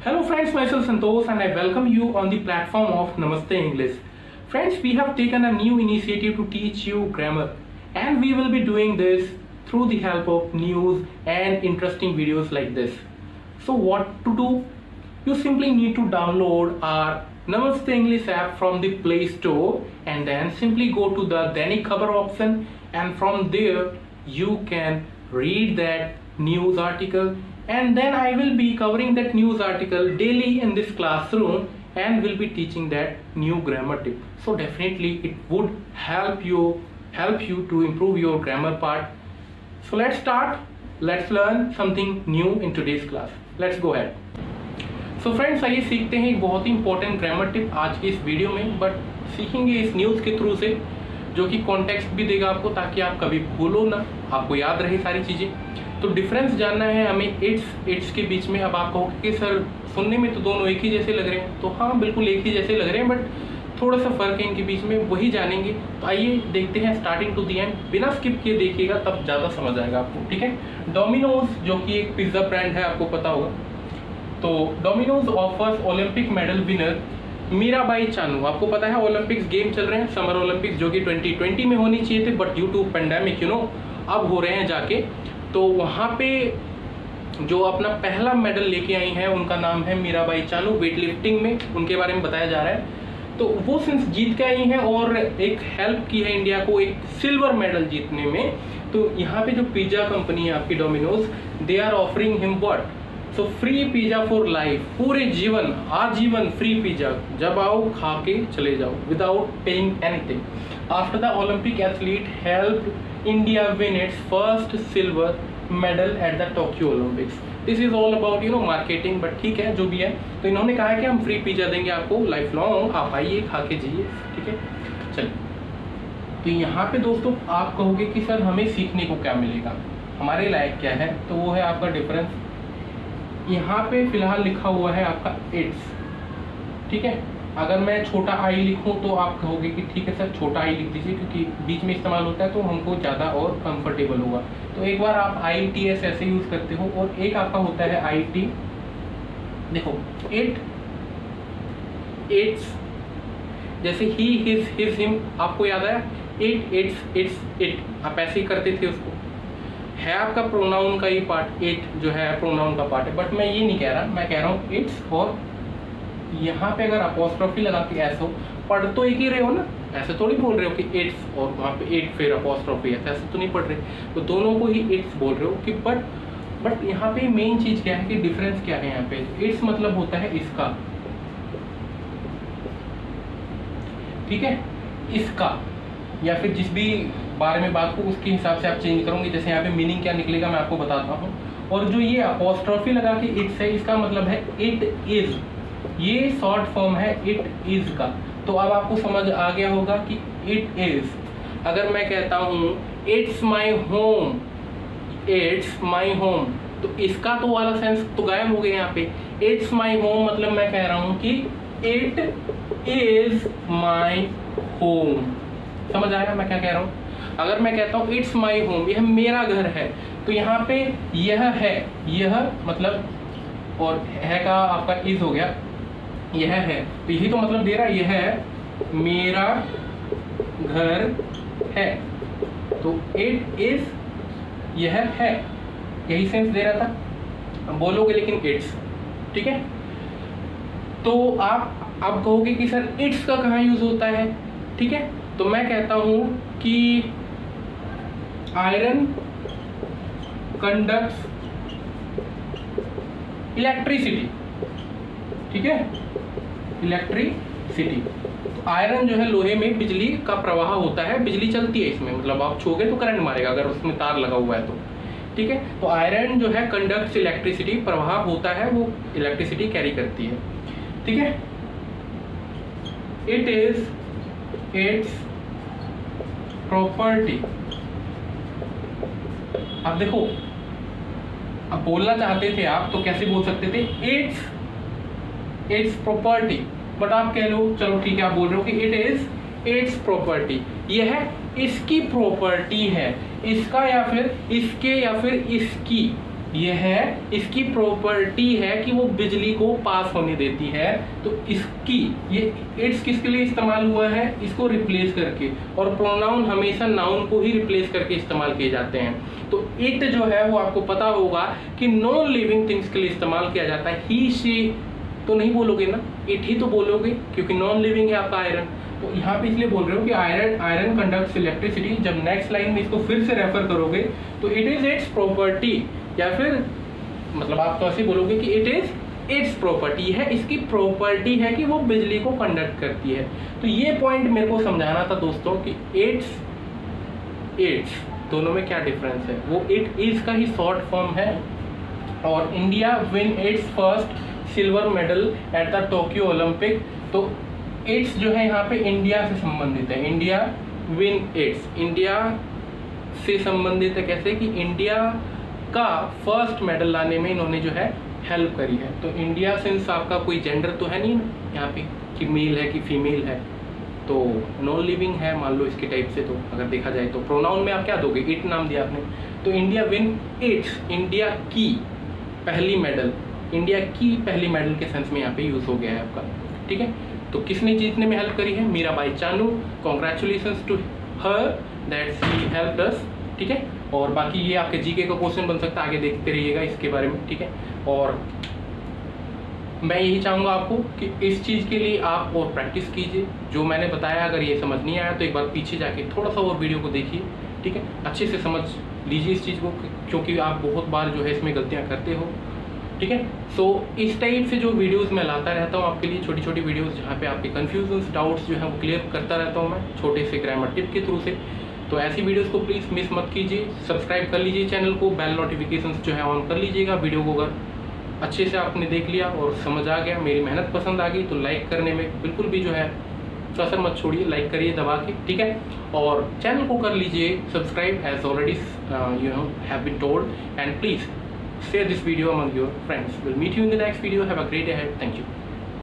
Hello friends, myself Santosh and I welcome you on the platform of Namaste English. Friends, we have taken a new initiative to teach you grammar and we will be doing this through the help of news and interesting videos like this. So what to do? You simply need to download our Namaste English app from the Play Store and then simply go to the Dainik Khabar option, and from there you can read that news article, and then I will be covering that news article daily in this classroom and will be teaching that new grammar tip. So definitely it would help you to improve your grammar part. So let's start. Let's learn something new in today's class. Let's go ahead. So friends, आइए सीखते हैं एक बहुत ही important grammar tip आज की इस video में, but सीखेंगे इस न्यूज़ के थ्रू से, जो कि कॉन्टेक्स्ट भी देगा आपको ताकि आप कभी भूलो ना, आपको याद रहे सारी चीज़ें। तो डिफरेंस जानना है हमें इट्स के बीच में। अब आप कहोगे कि सर सुनने में तो दोनों एक ही जैसे लग रहे हैं, तो हाँ बिल्कुल एक ही जैसे लग रहे हैं, बट थोड़ा सा फ़र्क है इनके बीच में, वही जानेंगे। तो आइए देखते हैं स्टार्टिंग टू दी एंड, बिना स्किप किए देखिएगा तब ज़्यादा समझ आएगा आपको, ठीक है। डोमिनोज जो कि एक पिज़्ज़ा ब्रांड है, आपको पता होगा। तो Domino's offers Olympic medal winner Mirabai Chanu. आपको पता है ओलंपिक्स गेम चल रहे हैं, समर ओलंपिक्स, जो कि 2020 में होनी चाहिए थे, बट ड्यू टू पेंडेमिक अब हो रहे हैं जाके। तो वहाँ पे जो अपना पहला मेडल लेके आई हैं उनका नाम है मीराबाई चानू, वेट लिफ्टिंग में उनके बारे में बताया जा रहा है। तो वो सिंस जीत के आई हैं और एक हेल्प की है इंडिया को एक सिल्वर मेडल जीतने में। तो यहाँ पे जो पिज़्ज़ा कंपनी है आपकी Domino's, they are offering him what, so free pizza for life, पूरे जीवन आजीवन फ्री पिज़्ज़ा, जब आओ खा के चले जाओ without paying anything. After the Olympic athlete help India win its first silver medal at the Tokyo Olympics. This is all about marketing, but ठीक है जो भी है। तो इन्होंने कहा है कि हम फ्री पिज़्ज़ा देंगे आपको लाइफ लॉन्ग, आप आइए खा के जाइए, ठीक है। चलिए, तो यहाँ पे दोस्तों आप कहोगे कि सर हमें सीखने को क्या मिलेगा, हमारे लायक क्या है, तो वो है आपका डिफरेंस। यहाँ पे फिलहाल लिखा हुआ है आपका इट्स, ठीक है। अगर मैं छोटा आई लिखूँ तो आप कहोगे कि ठीक है सर छोटा आई लिख दीजिए, क्योंकि बीच में इस्तेमाल होता है तो हमको ज़्यादा और कंफर्टेबल होगा। तो एक बार आप आई टी एस ऐसे यूज़ करते हो, और एक आपका होता है आई टी। देखो इट्स, जैसे ही हिज हिम, आपको याद आया, इट्स इट, आप ऐसे ही करते थे उसको। है आपका प्रोनाउन का ही पार्ट, इट जो है प्रोनाउन का पार्ट है, बट मैं ये नहीं कह रहा, मैं कह रहा हूँ इट्स। और यहाँ पे अगर अपोस्ट्रोफी लगा के ऐसे हो, पढ़ तो एक ही रहे हो ना, ऐसे थोड़ी बोल रहे हो कि इट्स और वहाँ पे इट फिर अपोस्ट्रोफी है, ऐसे तो नहीं पढ़ रहे, तो दोनों को ही इट्स बोल रहे हो कि बट यहाँ पे मेन चीज़ क्या है कि डिफरेंस क्या है। यहाँ पे इट्स मतलब होता है इसका, ठीक है, इसका, या फिर जिस भी बारे में बात को उसके हिसाब से आप चेंज करोगे। जैसे यहाँ पे मीनिंग क्या निकलेगा मैं आपको बताता हूँ। और जो ये अपोस्ट्रोफी लगा के इट्स है, इसका मतलब है इट इज, ये शॉर्ट फॉर्म है इट इज का। तो अब आपको समझ आ गया होगा कि इट इज। अगर मैं कहता हूँ it's my home, it's my home, तो इसका तो वाला सेंस तो गायब हो गया यहाँ पे। इट्स माई होम मतलब मैं कह रहा हूँ कि इट इज माई होम। समझ आया मैं क्या कह रहा हूँ। अगर मैं कहता हूँ इट्स माई होम, यह मेरा घर है, तो यहाँ पे यह है, यह मतलब, और है का आपका इज हो गया, यह है, तो यही तो मतलब दे रहा है, यह है मेरा घर है। तो इट इज, यह है, यही सेंस दे रहा था, बोलोगे लेकिन इट्स, ठीक है। तो आप अब कहोगे कि सर इट्स का कहाँ यूज होता है, ठीक है। तो मैं कहता हूँ कि आयरन कंडक्ट्स इलेक्ट्रिसिटी, ठीक है, इलेक्ट्रिसिटी। तो आयरन जो है लोहे में बिजली का प्रवाह होता है, बिजली चलती है इसमें, मतलब आप छूओगे तो करंट मारेगा अगर उसमें तार लगा हुआ है तो, ठीक है। तो आयरन जो है कंडक्ट्स इलेक्ट्रिसिटी, प्रवाह होता है, वो इलेक्ट्रिसिटी कैरी करती है, ठीक है। It is its property. अब देखो, अब बोलना चाहते थे आप तो कैसे बोल सकते थे, इट्स प्रॉपर्टी, बट आप कह लो चलो ठीक है, आप बोल रहे हो कि इट इज इट्स प्रॉपर्टी, यह इसकी प्रॉपर्टी है, इसका या फिर इसके या फिर इसकी, ये है इसकी प्रॉपर्टी है कि वो बिजली को पास होने देती है। तो इसकी ये इट्स किसके लिए इस्तेमाल हुआ है, इसको रिप्लेस करके, और प्रोनाउन हमेशा नाउन को ही रिप्लेस करके इस्तेमाल किए जाते हैं। तो इट जो है वो आपको पता होगा कि नॉन लिविंग थिंग्स के लिए इस्तेमाल किया जाता है। ही शी तो नहीं बोलोगे ना, इट ही तो बोलोगे, क्योंकि नॉन लिविंग है आपका आयरन। तो यहाँ पे इसलिए बोल रहे हो कि आयरन कंडक्ट्स इलेक्ट्रिसिटी। जब नेक्स्ट लाइन में इसको फिर से रेफर करोगे तो इट इज इट्स प्रॉपर्टी, या फिर मतलब आप तो ऐसे बोलोगे कि इट इज इट्स प्रॉपर्टी है, इसकी प्रॉपर्टी है कि वो बिजली को कंडक्ट करती है। तो ये पॉइंट मेरे को समझाना था दोस्तों कि इट्स दोनों में क्या डिफरेंस है। वो इट इज का ही शॉर्ट फॉर्म है। और India win its first silver medal at the Tokyo Olympic. तो इट्स जो है यहाँ पे इंडिया से संबंधित है। इंडिया विन इट्स, इंडिया से संबंधित है। कैसे कि इंडिया का फर्स्ट मेडल लाने में इन्होंने जो है हेल्प करी है। तो इंडिया सिंस आपका कोई जेंडर तो है नहीं ना यहाँ पे कि मेल है कि फीमेल है, तो नॉन लिविंग है मान लो इसके टाइप से। तो अगर देखा जाए तो प्रोनाउन में आप क्या दोगे, इट नाम दिया आपने। तो इंडिया विन इट्स, इंडिया की पहली मेडल, इंडिया की पहली मेडल के सेंस में यहाँ पे यूज हो गया है आपका। ठीक है, तो किसने जीतने में हेल्प करी है, Mirabai Chanu. Congratulations to her that she helped us. ठीक है, और बाकी ये आपके जीके का क्वेश्चन बन सकता है, आगे देखते रहिएगा इसके बारे में। ठीक है, और मैं यही चाहूँगा आपको कि इस चीज़ के लिए आप और प्रैक्टिस कीजिए। जो मैंने बताया अगर ये समझ नहीं आया तो एक बार पीछे जाके थोड़ा सा और वीडियो को देखिए। ठीक है, अच्छे से समझ लीजिए इस चीज़ को, क्योंकि आप बहुत बार जो है इसमें गलतियाँ करते हो। ठीक है, सो इस टाइप से जो वीडियोस मैं लाता रहता हूँ आपके लिए, छोटी छोटी वीडियोस जहाँ पे आपके कन्फ्यूजन्स डाउट्स जो है वो क्लियर करता रहता हूँ मैं छोटे से ग्रामर टिप के थ्रू से। तो ऐसी वीडियोस को प्लीज़ मिस मत कीजिए, सब्सक्राइब कर लीजिए चैनल को, बेल नोटिफिकेशंस जो है ऑन कर लीजिएगा। वीडियो को अगर अच्छे से आपने देख लिया और समझ आ गया, मेरी मेहनत पसंद आ गई, तो लाइक करने में बिल्कुल भी जो है कसर मत छोड़िए, लाइक करिए दबा के। ठीक है, और चैनल को कर लीजिए subscribe as already have been told, and please share this video among your friends. We'll meet you in the next video. Have a great day ahead. Thank you.